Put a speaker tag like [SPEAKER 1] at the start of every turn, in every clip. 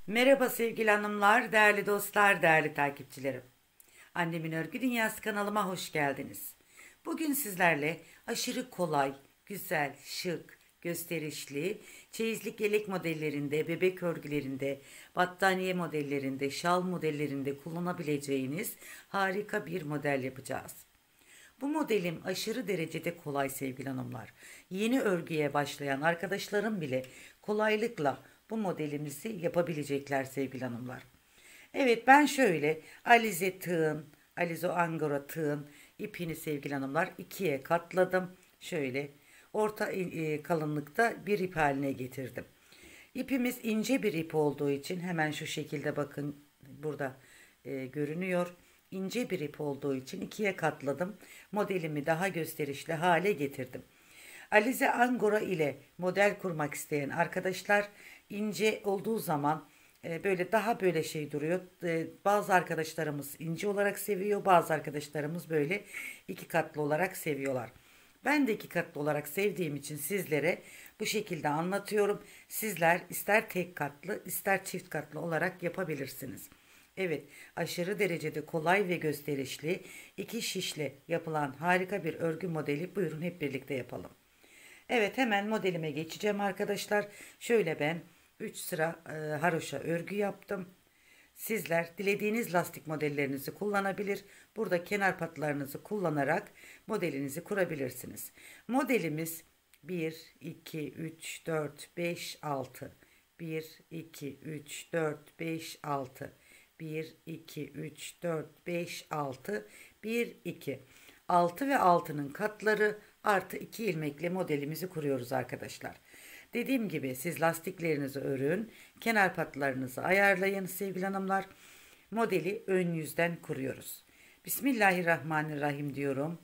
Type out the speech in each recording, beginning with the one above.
[SPEAKER 1] Merhaba sevgili hanımlar, değerli dostlar, değerli takipçilerim. Annemin Örgü Dünyası kanalıma hoş geldiniz. Bugün sizlerle aşırı kolay, güzel, şık, gösterişli, çeyizlik yelek modellerinde, bebek örgülerinde, battaniye modellerinde, şal modellerinde kullanabileceğiniz harika bir model yapacağız. Bu modelim aşırı derecede kolay sevgili hanımlar. Yeni örgüye başlayan arkadaşlarım bile kolaylıkla bu modelimizi yapabilecekler sevgili hanımlar. Evet ben şöyle alize tığın, alize angora tığın ipini sevgili hanımlar ikiye katladım. Şöyle orta kalınlıkta bir ip haline getirdim. İpimiz ince bir ip olduğu için hemen şu şekilde bakın burada görünüyor. İnce bir ip olduğu için ikiye katladım. Modelimi daha gösterişli hale getirdim. Alize Angora ile model kurmak isteyen arkadaşlar ince olduğu zaman böyle daha böyle şey duruyor. Bazı arkadaşlarımız ince olarak seviyor, bazı arkadaşlarımız böyle iki katlı olarak seviyorlar. Ben de iki katlı olarak sevdiğim için sizlere bu şekilde anlatıyorum. Sizler ister tek katlı ister çift katlı olarak yapabilirsiniz. Evet, aşırı derecede kolay ve gösterişli iki şişle yapılan harika bir örgü modeli. Buyurun hep birlikte yapalım. Evet hemen modelime geçeceğim arkadaşlar. Şöyle ben 3 sıra haroşa örgü yaptım. Sizler dilediğiniz lastik modellerinizi kullanabilir. Burada kenar patlarınızı kullanarak modelinizi kurabilirsiniz. Modelimiz 1, 2, 3, 4, 5, 6. 1, 2, 3, 4, 5, 6. 1, 2, 3, 4, 5, 6. 1, 2. 6 ve 6'nın katları artı 2 ilmekle modelimizi kuruyoruz arkadaşlar. Dediğim gibi siz lastiklerinizi örün, kenar patlarınızı ayarlayın sevgili hanımlar. Modeli ön yüzden kuruyoruz. Bismillahirrahmanirrahim diyorum.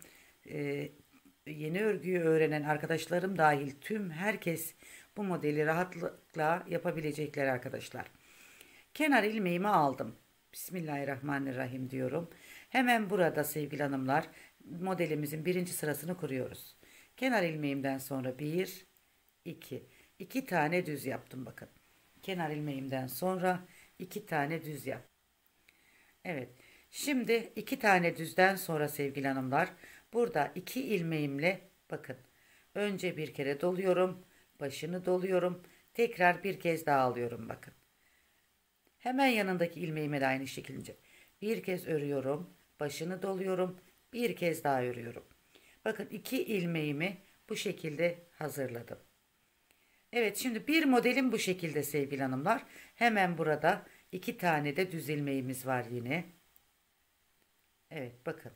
[SPEAKER 1] Yeni örgüyü öğrenen arkadaşlarım dahil tüm herkes bu modeli rahatlıkla yapabilecekler arkadaşlar. Kenar ilmeğimi aldım. Bismillahirrahmanirrahim diyorum. Hemen burada sevgili hanımlar modelimizin birinci sırasını kuruyoruz. Kenar ilmeğimden sonra bir, iki. İki tane düz yaptım bakın. Kenar ilmeğimden sonra iki tane düz yap. Evet. Şimdi iki tane düzden sonra sevgili hanımlar burada iki ilmeğimle bakın. Önce bir kere doluyorum. Başını doluyorum. Tekrar bir kez daha alıyorum bakın. Hemen yanındaki ilmeğime de aynı şekilde bir kez örüyorum. Başını doluyorum. Bir kez daha örüyorum. Bakın iki ilmeğimi bu şekilde hazırladım. Evet şimdi bir modelim bu şekilde sevgili hanımlar. Hemen burada iki tane de düz ilmeğimiz var yine. Evet bakın.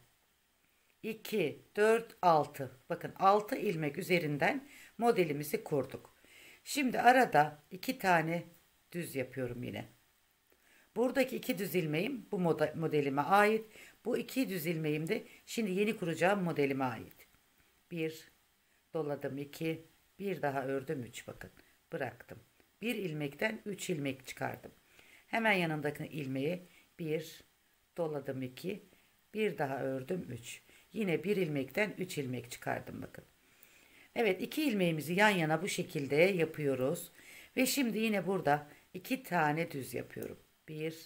[SPEAKER 1] 2, 4, 6. Bakın 6 ilmek üzerinden modelimizi kurduk. Şimdi arada iki tane düz yapıyorum yine. Buradaki iki düz ilmeğim bu modelime ait. Bu iki düz ilmeğim de şimdi yeni kuracağım modelime ait. Bir doladım, 2 bir daha ördüm, 3 bakın. Bıraktım. Bir ilmekten 3 ilmek çıkardım. Hemen yanındaki ilmeği bir doladım, 2 bir daha ördüm, 3. Yine bir ilmekten 3 ilmek çıkardım bakın. Evet iki ilmeğimizi yan yana bu şekilde yapıyoruz. Ve şimdi yine burada iki tane düz yapıyorum. Bir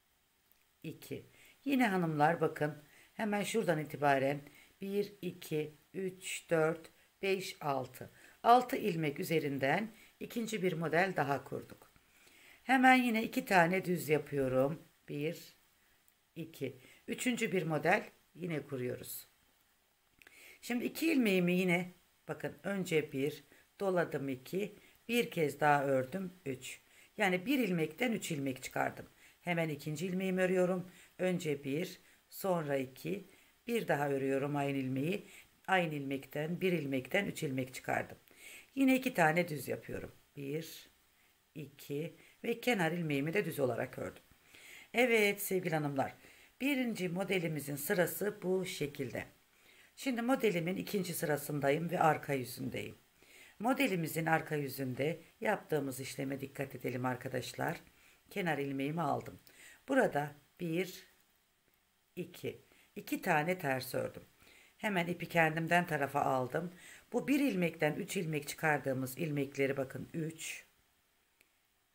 [SPEAKER 1] 2. Yine hanımlar bakın hemen şuradan itibaren 1, 2, 3, 4, 5, 6. 6 ilmek üzerinden ikinci bir model daha kurduk. Hemen yine iki tane düz yapıyorum. 1, 2. Üçüncü bir model yine kuruyoruz. Şimdi iki ilmeğimi yine bakın önce bir doladım, 2 bir kez daha ördüm, 3. Yani bir ilmekten 3 ilmek çıkardım. Hemen ikinci ilmeğimi örüyorum. Önce bir sonra 2 bir daha örüyorum aynı ilmeği. Aynı ilmekten bir ilmekten 3 ilmek çıkardım. Yine iki tane düz yapıyorum. 1 2 ve kenar ilmeğimi de düz olarak ördüm. Evet sevgili hanımlar. Birinci modelimizin sırası bu şekilde. Şimdi modelimin ikinci sırasındayım ve arka yüzündeyim. Modelimizin arka yüzünde yaptığımız işleme dikkat edelim arkadaşlar. Kenar ilmeğimi aldım. Burada bir, iki, iki tane ters ördüm. Hemen ipi kendimden tarafa aldım. Bu bir ilmekten 3 ilmek çıkardığımız ilmekleri bakın 3,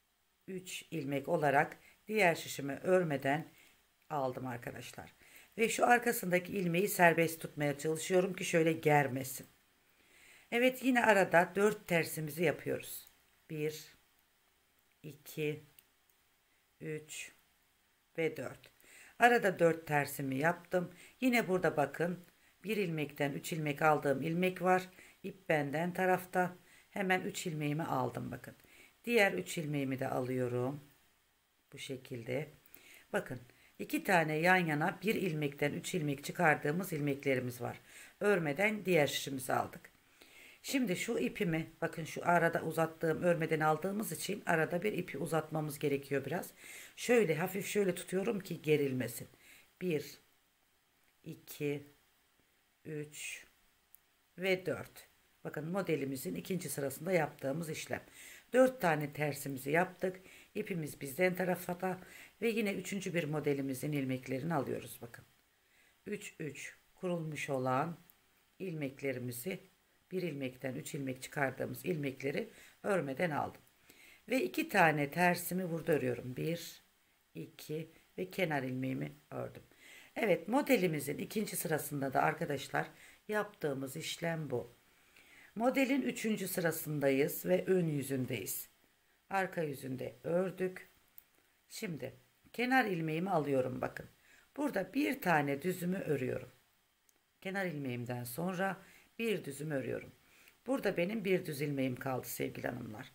[SPEAKER 1] 3 ilmek olarak diğer şişimi örmeden aldım arkadaşlar. Ve şu arkasındaki ilmeği serbest tutmaya çalışıyorum ki şöyle germesin. Evet, yine arada 4 tersimizi yapıyoruz. 1, 2, 3 ve 4. Arada 4 tersimi yaptım. Yine burada bakın, bir ilmekten 3 ilmek aldığım ilmek var. İp benden tarafta. Hemen 3 ilmeğimi aldım bakın. Diğer 3 ilmeğimi de alıyorum. Bu şekilde. Bakın, 2 tane yan yana bir ilmekten 3 ilmek çıkardığımız ilmeklerimiz var. Örmeden diğer şişimizi aldık. Şimdi şu ipimi, bakın şu arada uzattığım, örmeden aldığımız için arada bir ipi uzatmamız gerekiyor biraz. Şöyle hafif şöyle tutuyorum ki gerilmesin. 1, 2, 3 ve 4. Bakın, modelimizin ikinci sırasında yaptığımız işlem. 4 tane tersimizi yaptık. İpimiz bizden tarafta ve yine üçüncü bir modelimizin ilmeklerini alıyoruz bakın. 3 3 kurulmuş olan ilmeklerimizi, bir ilmekten 3 ilmek çıkardığımız ilmekleri örmeden aldım. Ve 2 tane tersimi burada örüyorum. 1, 2 ve kenar ilmeğimi ördüm. Evet, modelimizin ikinci sırasında da arkadaşlar yaptığımız işlem bu. Modelin üçüncü sırasındayız ve ön yüzündeyiz. Arka yüzünde ördük. Şimdi kenar ilmeğimi alıyorum bakın. Burada bir tane düzümü örüyorum. Kenar ilmeğimden sonra bir düzüm örüyorum. Burada benim bir düz ilmeğim kaldı sevgili hanımlar.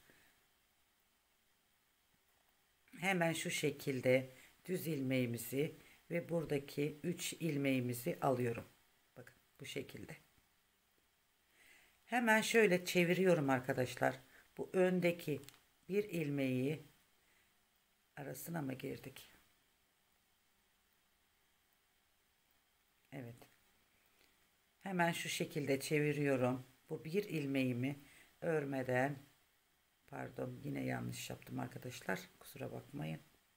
[SPEAKER 1] Hemen şu şekilde düz ilmeğimizi ve buradaki 3 ilmeğimizi alıyorum. Bakın bu şekilde. Hemen şöyle çeviriyorum arkadaşlar. Bu öndeki bir ilmeği arasına mı girdik? Evet. Hemen şu şekilde çeviriyorum. Bu bir ilmeğimi örmeden, pardon yine yanlış yaptım arkadaşlar. Kusura bakmayın.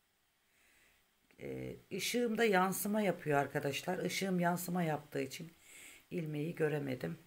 [SPEAKER 1] Işığımda yansıma yapıyor arkadaşlar. Işığım yansıma yaptığı için ilmeği göremedim.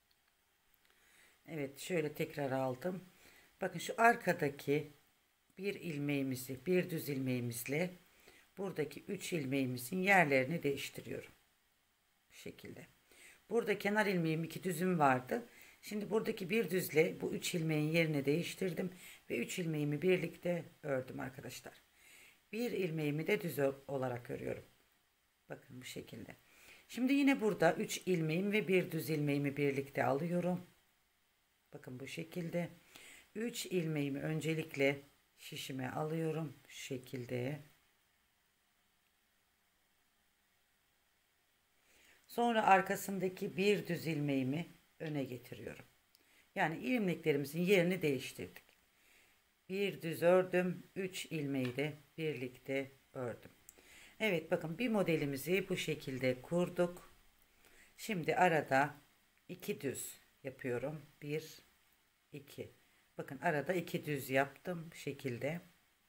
[SPEAKER 1] Evet, şöyle tekrar aldım. Bakın şu arkadaki bir ilmeğimizi, bir düz ilmeğimizle buradaki 3 ilmeğimizin yerlerini değiştiriyorum. Bu şekilde. Burada kenar ilmeğim 2 düzüm vardı. Şimdi buradaki bir düzle bu 3 ilmeğin yerini değiştirdim ve 3 ilmeğimi birlikte ördüm arkadaşlar. Bir ilmeğimi de düz olarak örüyorum. Bakın bu şekilde. Şimdi yine burada 3 ilmeğim ve bir düz ilmeğimi birlikte alıyorum. Bakın bu şekilde. 3 ilmeğimi öncelikle şişime alıyorum. Şu şekilde. Sonra arkasındaki bir düz ilmeğimi öne getiriyorum. Yani ilmeklerimizin yerini değiştirdik. Bir düz ördüm. 3 ilmeği de birlikte ördüm. Evet, bakın bir modelimizi bu şekilde kurduk. Şimdi arada 2 düz yapıyorum. 1, 2. Bakın arada 2 düz yaptım bu şekilde.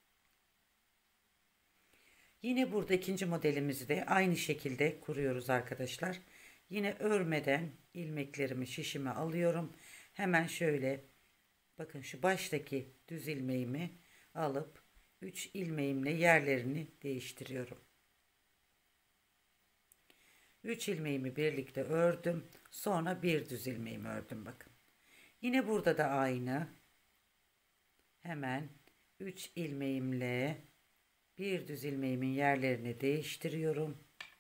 [SPEAKER 1] Yine burada ikinci modelimizi de aynı şekilde kuruyoruz arkadaşlar. Yine örmeden ilmeklerimi şişime alıyorum. Hemen şöyle bakın şu baştaki düz ilmeğimi alıp 3 ilmeğimle yerlerini değiştiriyorum. 3 ilmeğimi birlikte ördüm. Sonra bir düz ilmeğimi ördüm bakın. Yine burada da aynı. Hemen 3 ilmeğimle bir düz ilmeğimin yerlerini değiştiriyorum.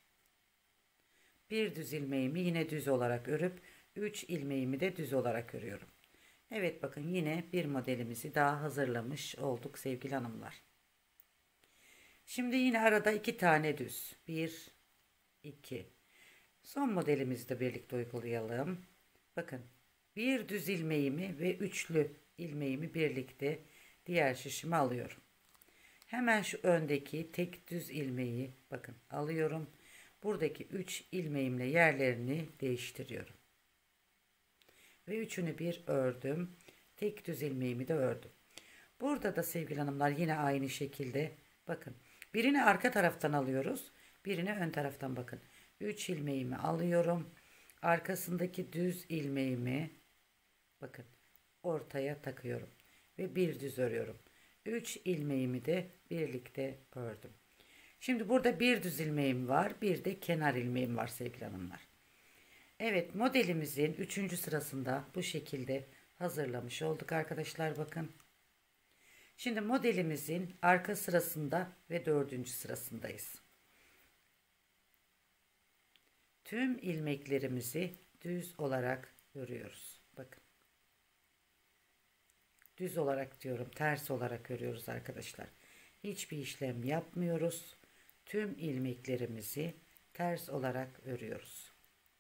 [SPEAKER 1] Bir düz ilmeğimi yine düz olarak örüp 3 ilmeğimi de düz olarak örüyorum. Evet, bakın yine bir modelimizi daha hazırlamış olduk sevgili hanımlar. Şimdi yine arada 2 tane düz. 1, 2. Son modelimizi de birlikte uygulayalım. Bakın bir düz ilmeğimi ve üçlü ilmeğimi birlikte diğer şişime alıyorum. Hemen şu öndeki tek düz ilmeği bakın alıyorum. Buradaki 3 ilmeğimle yerlerini değiştiriyorum. Ve üçünü bir ördüm. Tek düz ilmeğimi de ördüm. Burada da sevgili hanımlar yine aynı şekilde bakın. Birini arka taraftan alıyoruz. Birini ön taraftan bakın. 3 ilmeğimi alıyorum. Arkasındaki düz ilmeğimi bakın ortaya takıyorum. Ve bir düz örüyorum. 3 ilmeğimi de birlikte ördüm. Şimdi burada bir düz ilmeğim var, bir de kenar ilmeğim var sevgili hanımlar. Evet, modelimizin 3. sırasında bu şekilde hazırlamış olduk arkadaşlar, bakın. Şimdi modelimizin arka sırasında ve 4. sırasındayız. Tüm ilmeklerimizi düz olarak örüyoruz. Bakın. Düz olarak diyorum, ters olarak örüyoruz arkadaşlar. Hiçbir işlem yapmıyoruz. Tüm ilmeklerimizi ters olarak örüyoruz.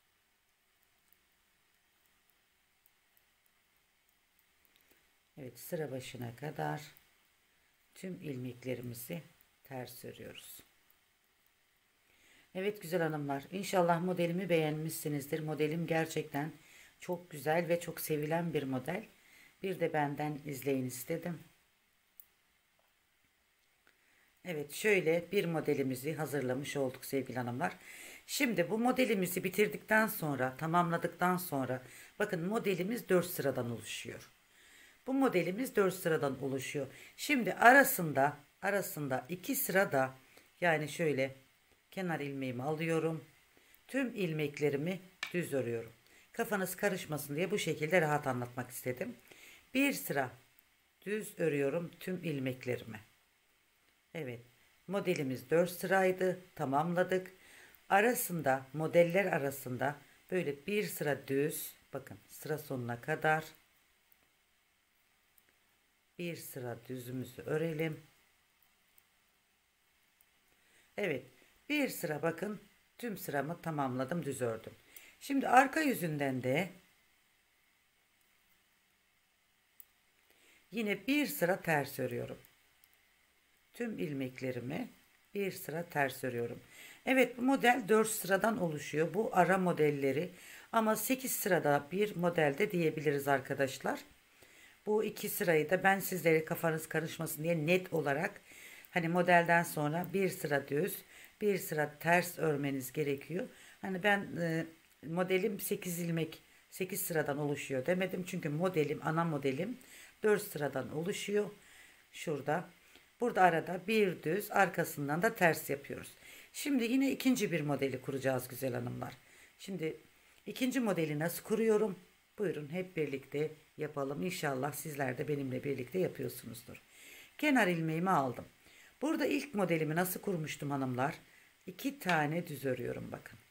[SPEAKER 1] Evet, sıra başına kadar tüm ilmeklerimizi ters örüyoruz. Evet güzel hanımlar, İnşallah modelimi beğenmişsinizdir. Modelim gerçekten çok güzel ve çok sevilen bir model. Bir de benden izleyin istedim. Evet, şöyle bir modelimizi hazırlamış olduk sevgili hanımlar. Şimdi bu modelimizi bitirdikten sonra, tamamladıktan sonra, bakın modelimiz 4 sıradan oluşuyor. Bu modelimiz 4 sıradan oluşuyor. Şimdi arasında 2 sırada, yani şöyle kenar ilmeğimi alıyorum. Tüm ilmeklerimi düz örüyorum. Kafanız karışmasın diye bu şekilde rahat anlatmak istedim. Bir sıra düz örüyorum tüm ilmeklerimi. Evet, modelimiz 4 sıraydı, tamamladık. Modeller arasında böyle bir sıra düz, bakın sıra sonuna kadar bir sıra düzümüzü örelim. Evet, bir sıra, bakın tüm sıramı tamamladım, düz ördüm. Şimdi arka yüzünden de yine bir sıra ters örüyorum. Tüm ilmeklerimi bir sıra ters örüyorum. Evet, bu model 4 sıradan oluşuyor. Bu ara modelleri, ama 8 sırada bir modelde diyebiliriz arkadaşlar. Bu 2 sırayı da ben sizlere kafanız karışmasın diye net olarak, hani modelden sonra bir sıra düz, bir sıra ters örmeniz gerekiyor. Hani ben modelim 8 ilmek 8 sıradan oluşuyor demedim. Çünkü ana modelim 4 sıradan oluşuyor. Şurada. Burada arada bir düz, arkasından da ters yapıyoruz. Şimdi yine ikinci bir modeli kuracağız güzel hanımlar. Şimdi ikinci modeli nasıl kuruyorum? Buyurun hep birlikte yapalım. İnşallah sizler de benimle birlikte yapıyorsunuzdur. Kenar ilmeğimi aldım. Burada ilk modelimi nasıl kurmuştum hanımlar? 2 tane düz örüyorum, bakın.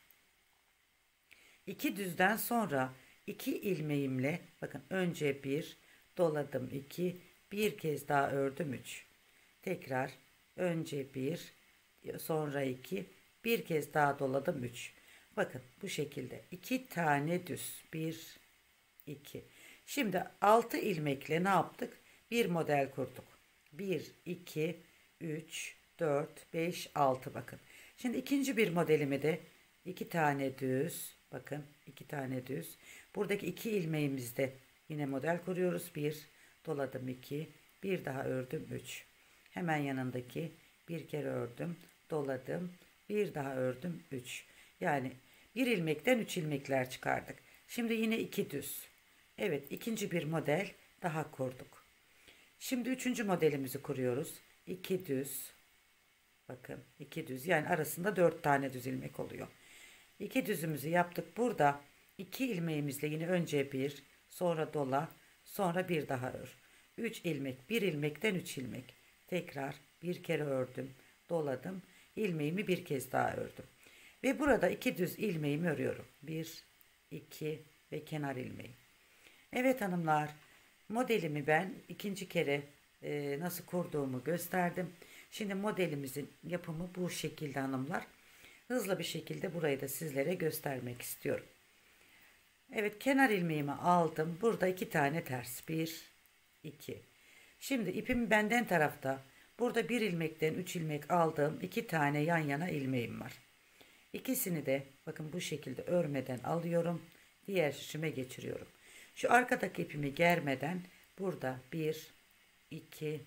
[SPEAKER 1] 2 düzden sonra 2 ilmeğimle, bakın önce bir doladım, 2 bir kez daha ördüm, 3. Tekrar önce bir, sonra 2 bir kez daha doladım, 3. Bakın bu şekilde 2 tane düz, 1 2. Şimdi 6 ilmekle ne yaptık? Bir model kurduk. 1 2 3 4 5 6, bakın. Şimdi ikinci bir modelimi de 2 tane düz, bakın 2 tane düz. Buradaki 2 ilmeğimizde yine model kuruyoruz. 1 doladım, 2 bir daha ördüm, 3. Hemen yanındaki bir kere ördüm, doladım, bir daha ördüm, 3. Yani bir ilmekten 3 ilmekler çıkardık. Şimdi yine 2 düz. Evet, ikinci bir model daha kurduk. Şimdi üçüncü modelimizi kuruyoruz. 2 düz. Bakın 2 düz, yani arasında 4 tane düz ilmek oluyor. 2 düzümüzü yaptık. Burada 2 ilmeğimizle yine önce bir, sonra dola, sonra bir daha ör. 3 ilmek, bir ilmekten 3 ilmek. Tekrar bir kere ördüm, doladım, ilmeğimi bir kez daha ördüm. Ve burada 2 düz ilmeğimi örüyorum. 1 2 ve kenar ilmeği. Evet hanımlar, modelimi ben ikinci kere nasıl kurduğumu gösterdim. Şimdi modelimizin yapımı bu şekilde hanımlar. Hızlı bir şekilde burayı da sizlere göstermek istiyorum. Evet, kenar ilmeğimi aldım. Burada 2 tane ters. 1 2. Şimdi ipim benden tarafta. Burada bir ilmekten 3 ilmek aldığım 2 tane yan yana ilmeğim var. İkisini de bakın bu şekilde örmeden alıyorum. Diğer şişime geçiriyorum. Şu arkadaki ipimi germeden burada 1 2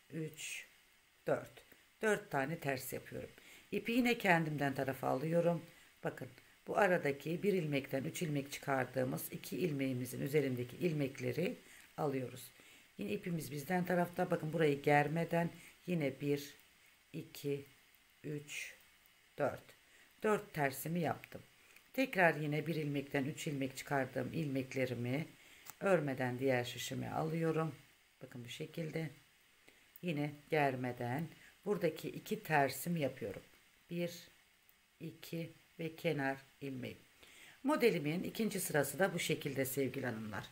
[SPEAKER 1] 3 4 4 tane ters yapıyorum. İpi yine kendimden tarafa alıyorum. Bakın bu aradaki bir ilmekten 3 ilmek çıkardığımız 2 ilmeğimizin üzerindeki ilmekleri alıyoruz. Yine ipimiz bizden tarafta. Bakın burayı germeden yine 1, 2, 3, 4. 4 tersimi yaptım. Tekrar yine bir ilmekten 3 ilmek çıkardığım ilmeklerimi örmeden diğer şişime alıyorum. Bakın bu şekilde. Yine germeden buradaki 2 tersimi yapıyorum. 1, 2 ve kenar ilmeği. Modelimin ikinci sırası da bu şekilde sevgili hanımlar.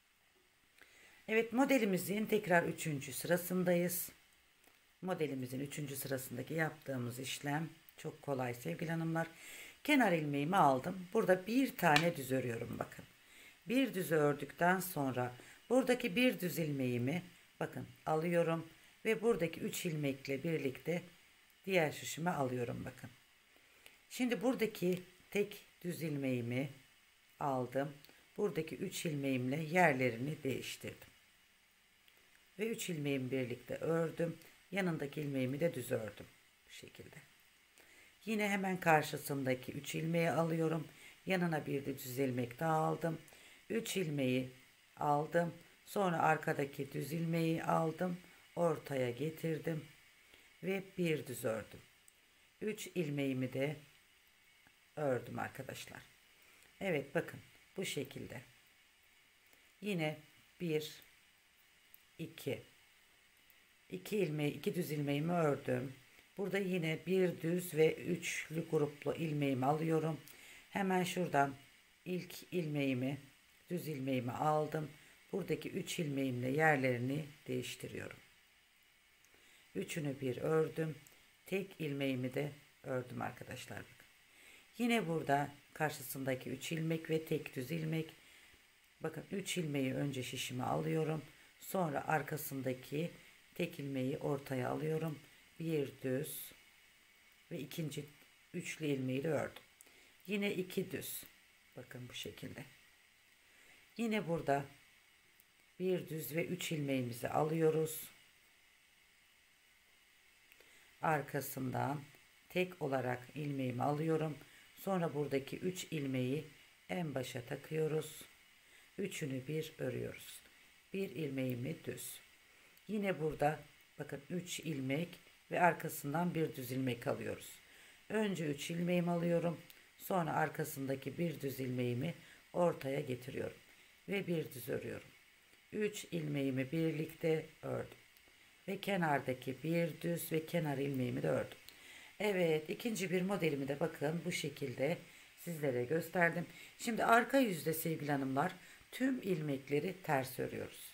[SPEAKER 1] Evet, modelimizin tekrar 3. sırasındayız. Modelimizin 3. sırasındaki yaptığımız işlem çok kolay sevgili hanımlar. Kenar ilmeğimi aldım. Burada bir tane düz örüyorum bakın. Bir düz ördükten sonra buradaki bir düz ilmeğimi bakın alıyorum ve buradaki 3 ilmekle birlikte diğer şişime alıyorum bakın. Şimdi buradaki tek düz ilmeğimi aldım. Buradaki 3 ilmeğimle yerlerini değiştirdim. Ve 3 ilmeğimi birlikte ördüm. Yanındaki ilmeğimi de düz ördüm. Bu şekilde. Yine hemen karşısındaki 3 ilmeği alıyorum. Yanına bir de düz ilmek daha aldım. 3 ilmeği aldım. Sonra arkadaki düz ilmeği aldım. Ortaya getirdim. Ve bir düz ördüm. 3 ilmeğimi de ördüm arkadaşlar. Evet bakın bu şekilde. Yine 1, 2 ilmeği, 2 düz ilmeğimi ördüm. Burada yine bir düz ve üçlü gruplu ilmeğimi alıyorum. Hemen şuradan ilk ilmeğimi, düz ilmeğimi aldım. Buradaki 3 ilmeğimle yerlerini değiştiriyorum. Üçünü bir ördüm. Tek ilmeğimi de ördüm arkadaşlar. Yine burada karşısındaki 3 ilmek ve tek düz ilmek. Bakın 3 ilmeği önce şişime alıyorum. Sonra arkasındaki tek ilmeği ortaya alıyorum. Bir düz ve ikinci üçlü ilmeği de ördüm. Yine 2 düz. Bakın bu şekilde. Yine burada bir düz ve 3 ilmeğimizi alıyoruz. Arkasından tek olarak ilmeğimi alıyorum. Sonra buradaki 3 ilmeği en başa takıyoruz. Üçünü bir örüyoruz. Bir ilmeğimi düz. Yine burada bakın 3 ilmek ve arkasından bir düz ilmek alıyoruz. Önce 3 ilmeğimi alıyorum. Sonra arkasındaki bir düz ilmeğimi ortaya getiriyorum. Ve bir düz örüyorum. 3 ilmeğimi birlikte ördüm. Ve kenardaki bir düz ve kenar ilmeğimi de ördüm. Evet, ikinci bir modelimi de bakın bu şekilde sizlere gösterdim. Şimdi arka yüzde sevgili hanımlar tüm ilmekleri ters örüyoruz.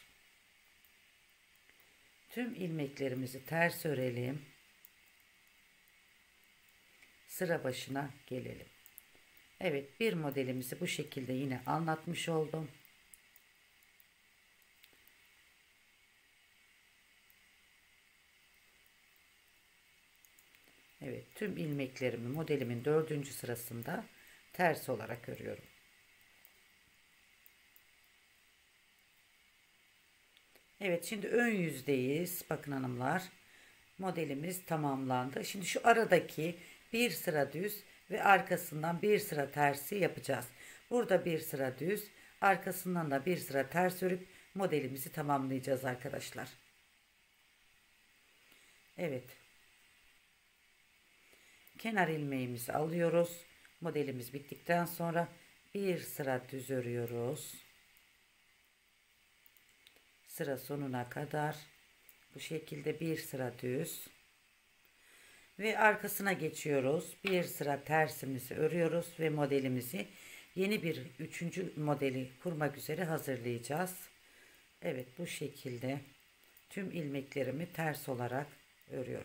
[SPEAKER 1] Tüm ilmeklerimizi ters örelim. Sıra başına gelelim. Evet, bir modelimizi bu şekilde yine anlatmış oldum. Evet, tüm ilmeklerimi modelimin 4. sırasında ters olarak örüyorum. Evet, şimdi ön yüzdeyiz. Bakın hanımlar, modelimiz tamamlandı. Şimdi şu aradaki bir sıra düz ve arkasından bir sıra tersi yapacağız. Burada bir sıra düz, arkasından da bir sıra ters örüp modelimizi tamamlayacağız arkadaşlar. Evet. Kenar ilmeğimizi alıyoruz. Modelimiz bittikten sonra bir sıra düz örüyoruz. Sıra sonuna kadar bu şekilde bir sıra düz ve arkasına geçiyoruz. Bir sıra tersimizi örüyoruz ve modelimizi yeni bir 3. modeli kurmak üzere hazırlayacağız. Evet, bu şekilde tüm ilmeklerimi ters olarak örüyorum.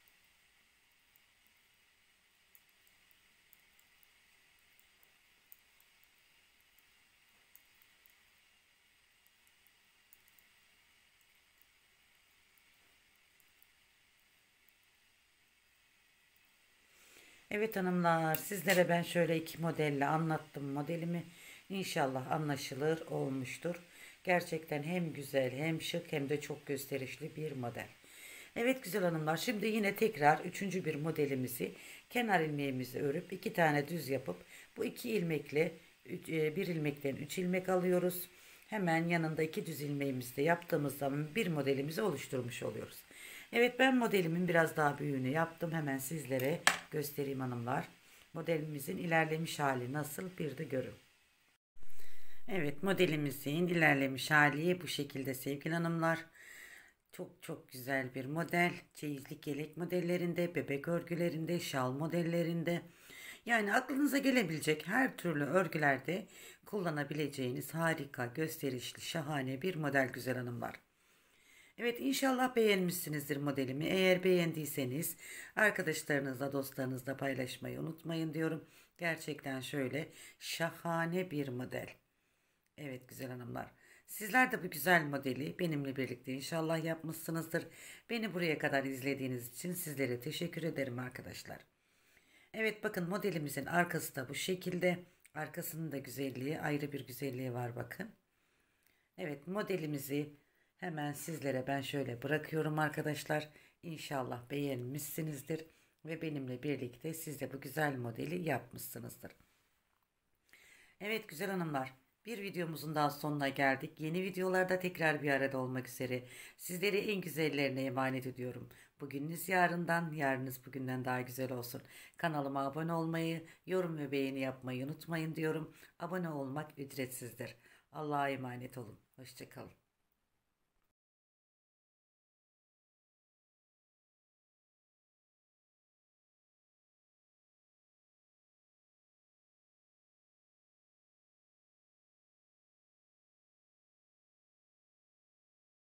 [SPEAKER 1] Evet hanımlar, sizlere ben şöyle 2 modelle anlattım modelimi. İnşallah anlaşılır olmuştur. Gerçekten hem güzel hem şık hem de çok gösterişli bir model. Evet güzel hanımlar, şimdi yine tekrar 3. bir modelimizi kenar ilmeğimizi örüp 2 tane düz yapıp bu 2 ilmekle bir ilmekten 3 ilmek alıyoruz. hemen yanında 2 düz ilmeğimizi de yaptığımız zaman bir modelimizi oluşturmuş oluyoruz. Evet, ben modelimin biraz daha büyüğünü yaptım. Hemen sizlere göstereyim hanımlar. Modelimizin ilerlemiş hali nasıl bir de görün. Evet, modelimizin ilerlemiş hali bu şekilde sevgili hanımlar. Çok çok güzel bir model. Çeyizlik yelek modellerinde, bebek örgülerinde, şal modellerinde. Yani aklınıza gelebilecek her türlü örgülerde kullanabileceğiniz harika, gösterişli, şahane bir model güzel hanımlar. Evet, inşallah beğenmişsinizdir modelimi. Eğer beğendiyseniz arkadaşlarınızla, dostlarınızla paylaşmayı unutmayın diyorum. Gerçekten şöyle şahane bir model. Evet güzel hanımlar. Sizler de bu güzel modeli benimle birlikte inşallah yapmışsınızdır. Beni buraya kadar izlediğiniz için sizlere teşekkür ederim arkadaşlar. Evet bakın, modelimizin arkası da bu şekilde. Arkasının da güzelliği, ayrı bir güzelliği var bakın. Evet, modelimizi hemen sizlere ben şöyle bırakıyorum arkadaşlar. İnşallah beğenmişsinizdir ve benimle birlikte siz de bu güzel modeli yapmışsınızdır. Evet güzel hanımlar, bir videomuzun daha sonuna geldik. Yeni videolarda tekrar bir arada olmak üzere. Sizleri en güzellerine emanet ediyorum. Bugününüz yarından, yarınız bugünden daha güzel olsun. Kanalıma abone olmayı, yorum ve beğeni yapmayı unutmayın diyorum. Abone olmak ücretsizdir. Allah'a emanet olun. Hoşça kalın.